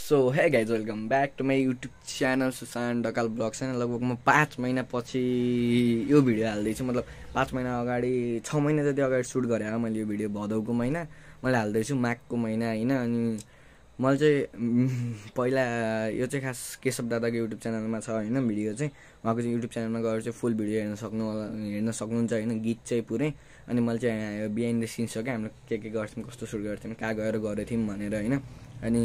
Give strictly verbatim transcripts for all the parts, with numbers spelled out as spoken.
So hey guys welcome back to my YouTube channel Sushant Dhakal vlogs होइन। लगभग म पाँच महिना पछि यो भिडियो हाल्दैछु। मतलब पाँच महिना अगाडि छ महिना जति अगाडि सुट गरेँ हो मैले यो भिडियो। भदौको महिना मैले हाल्दैछु, माघको महिना होइन। अनि मैले चाहिँ पहिला यो चाहिँ खास केशव दादाको युट्युब च्यानलमा छ होइन भिडियो चाहिँ। उहाँको चाहिँ युट्युब च्यानलमा गएर चाहिँ फुल भिडियो हेर्न सक्नु हेर्न सक्नुहुन्छ होइन, गीत चाहिँ पुरै। अनि मैले चाहिँ बिहाइन्ड द सिन्स हो क्या, हामीले के के गर्थ्यौँ, कस्तो सुट गर्थ्यौँ, कहाँ गएर गरेको थियौँ भनेर होइन। अनि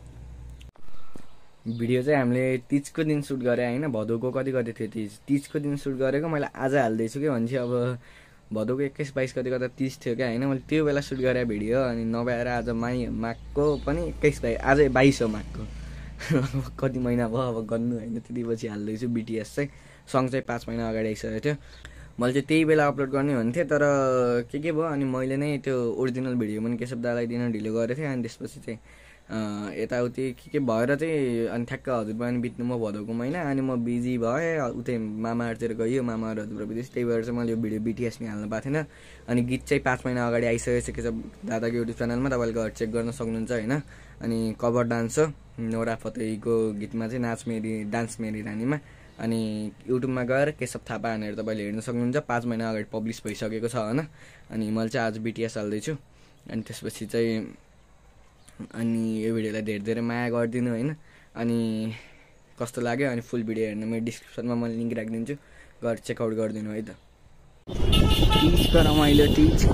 भिडियो चाहिँ हामीले तिजको दिन सुट गरेँ होइन। भदौको कति कति थियो तिज तिजको दिन सुट गरेको मैले आज हाल्दैछु कि भन्छ। अब भदौको एक्काइस बाइस कति कता तिज थियो क्या होइन, मैले त्यो बेला सुट गरेँ भिडियो। अनि नभएर आज माई माघको पनि एक्काइस बाइस आज बाइस हो माघको कति महिना भयो अब गर्नु होइन। त्यति पछि हाल्दैछु। बिटिएस चाहिँ सङ चाहिँ पाँच महिना अगाडि आइसकेको थियो। मैले चाहिँ त्यही बेला अपलोड गर्ने भन्थेँ, तर के के भयो। अनि मैले नै त्यो ओरिजिनल भिडियो पनि केशव दादालाई दिन ढिलो गरेको थिएँ। अनि त्यसपछि चाहिँ यताउति के के भएर चाहिँ अनि ठ्याक्क हजुरबा पनि बित्नु म भदौको महिना। अनि म बिजी भएँ, उतै मामाहरूतिर गयो, मामाहरू हजुरबा बितेपछि। त्यही भएर चाहिँ मैले यो भिडियो बिटिएस नि हाल्नु पाएको थिएन। अनि गीत चाहिँ पाँच महिना अगाडि आइसकेको छ केशव दादाको युट्युब च्यानलमा, तपाईँले गएर चेक गर्न सक्नुहुन्छ होइन। अनि कभर डान्स हो नोरा फतेहीको गीतमा चाहिँ नाच मेरी डान्स मेरी रानीमा। अनि युट्युबमा गएर केशव थापा भनेर तपाईँले हेर्न सक्नुहुन्छ। पाँच महिना अगाडि पब्लिस भइसकेको छ होइन। अनि मैले चाहिँ आज बिटिएस हाल्दैछु। अनि त्यसपछि चाहिँ अनि यो भिडियोलाई धेरै धेरै माया गरिदिनु होइन। अनि कस्तो लाग्यो अनि फुल भिडियो हेर्न मेरो डिस्क्रिप्सनमा मैले लिङ्क राखिदिन्छु, गएर चेकआउट गरिदिनु है त। तिजको रमाइलो तिजको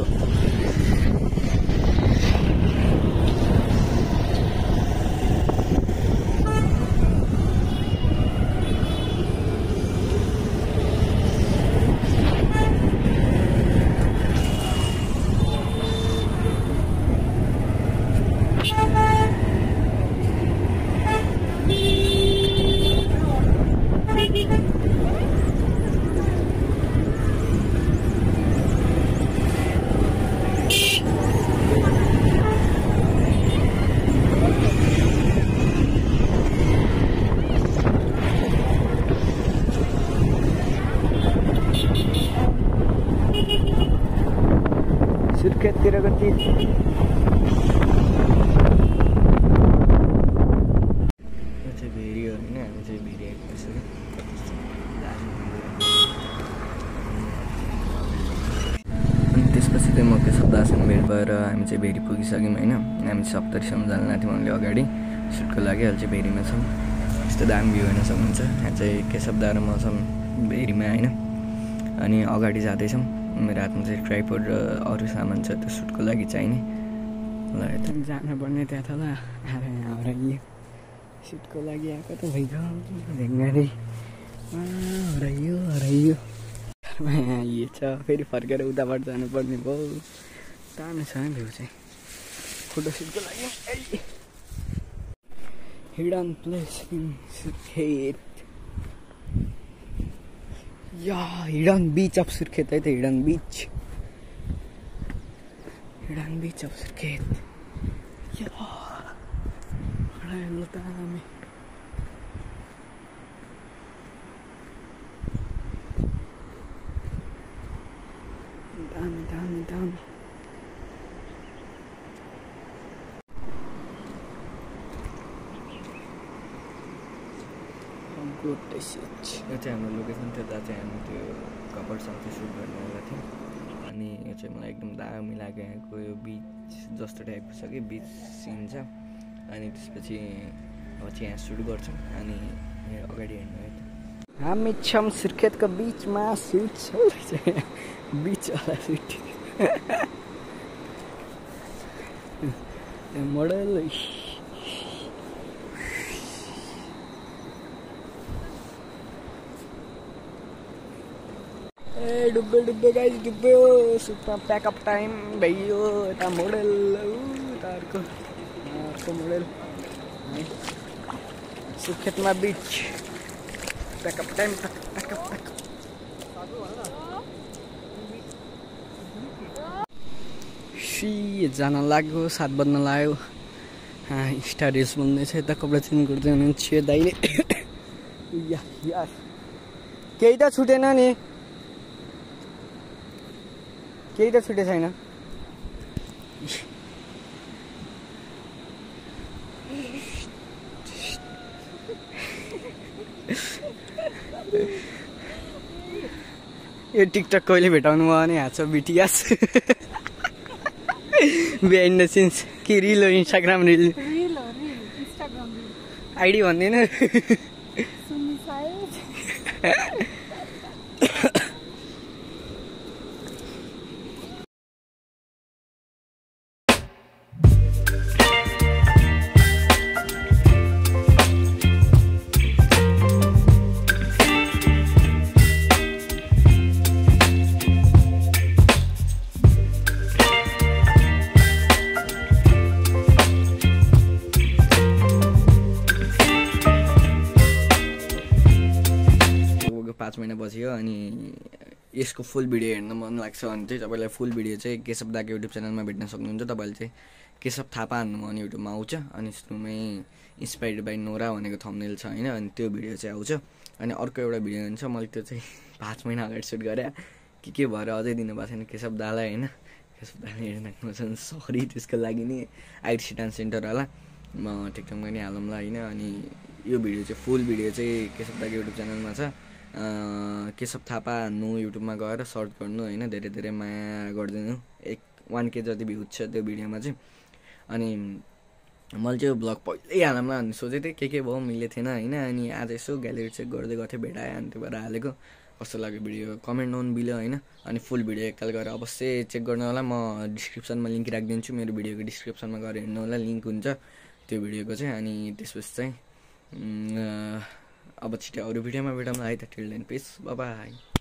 सुर्खेततिरको तिज चाहिँ भेरी हो होइन। हामी चाहिँ भेरी आइपुगेको छ कि अनि त्यसपछि चाहिँ म केशव दासँग भेट भएर हामी चाहिँ भेरी पुगिसक्यौँ होइन। हामी सप्तरीसम्म जानु लाग्थ्यौँ हामीले अगाडि सुटको लागि। अहिले चाहिँ भेरीमा छौँ। यस्तो दामी भ्यू हेर्न सक्नुहुन्छ। यहाँ चाहिँ केशव दा र म छौँ भेरीमा होइन। अनि अगाडि जाँदैछौँ। मेरो हातमा चाहिँ ट्राइपोड र अरू सामान छ त्यो सुटको लागि चाहिने। ल यता जानुपर्ने त्यहाँ त ल हाम्रो यो सुटको लागि आएको त भइगयो ढेङ्गारी हराइयो हराइयो यो छ। फेरि फर्केर उताबाट जानुपर्ने भयो। दामी छ है भ्यू चाहिँ फोटोसुटको लागि। हिडन प्लेस इन सुर्खेत या हिडन बीच अफ सुर्खेत है त। हिडन बीच हिडन बीच अफ सुर्खेत या दामी दामी दामी दामी। यो चाहिँ हाम्रो लोकेसन थियो। जहाँ चाहिँ हामी त्यो कपलसँग चाहिँ सुट गर्नुवाला थियौँ। अनि यो चाहिँ मलाई एकदम दामी लाग्यो। यहाँको यो बिच जस्तो टाइपको छ कि बिच सिन छ। अनि त्यसपछि अब चाहिँ यहाँ सुट गर्छौँ। अनि यहाँ अगाडि हेर्नु है त। हामी छौँ सुर्खेतको बिचमा सुट छ बिचवाला सुट मोडल ए डुब्बे डुब्बे गाइस डुब्बे सुटमा प्याकअप टाइम भइयो। यता मोडल यता अर्को अर्को मोडल सुर्खेतमा beach packup time packup packup. सी जान लाग्यो, सात बज्न लाग्यो। स्टार रिल्स बन्दैछ। यता कपडा चेन्ज गर्दै हुनुहुन्छ दाइले। यार केही त छुटेन नि, केही त छुटे छैन। यो टिकटक कहिले भेटाउनु भयो भने हाँसो बिटिएस बिहाइन्ड द सिन्स कि रिल हो इन्स्टाग्राम रिल रिल हो रिल इन्स्टाग्राम रिल आइडी भन्दैन सुन्नु सायद पाँच महिना पछि हो अनि यसको फुल भिडियो हेर्न मन लाग्छ भने चाहिँ तपाईँलाई फुल भिडियो चाहिँ केशव दाको युट्युब च्यानलमा भेट्न सक्नुहुन्छ। तपाईँले चाहिँ केशव थापा हान्नु भने युट्युबमा आउँछ अनि सुरुमै इन्सपायर्ड बाई नोरा भनेको थम्बनेल छ होइन अनि त्यो भिडियो चाहिँ आउँछ। अनि अर्को एउटा भिडियो हुन्छ मैले त्यो चाहिँ पाँच महिना अगाडि सुट गरेँ के के भएर अझै दिनुभएको छैन केशव दालाई होइन केशव दाले हेर्नु सक्नुहुन्छ सरी त्यसको लागि नि आइटी डान्स सेन्टर होला म टिकटकमा नि हालौँला होइन। अनि यो भिडियो चाहिँ फुल भिडियो चाहिँ केशव दाको युट्युब च्यानलमा छ केशव थापा हान्नु युट्युबमा गएर सर्च गर्नु होइन धेरै धेरै माया गरिदिनु एक वान के जति भ्युज छ त्यो भिडियोमा चाहिँ। अनि मैले चाहिँ यो ब्लग पहिल्यै हालौँला भन्ने सोचेको थिएँ के के भयो मिलेको थिएन होइन अनि आज यसो ग्यालेरी चेक गर्दै गर्थेँ भेटाएँ अनि त्यो भएर हालेको कस्तो लाग्यो भिडियो कमेन्ट नोन बिलो होइन। अनि फुल भिडियो एकताल गएर अवश्य चेक गर्नु होला म डिस्क्रिप्सनमा लिङ्क राखिदिन्छु मेरो भिडियोको डिस्क्रिप्सनमा गएर हेर्नु होला लिङ्क हुन्छ त्यो भिडियोको चाहिँ। अनि त्यसपछि चाहिँ अब छिटो अरू भिडियोमा भेटौँला है त till then peace bye by.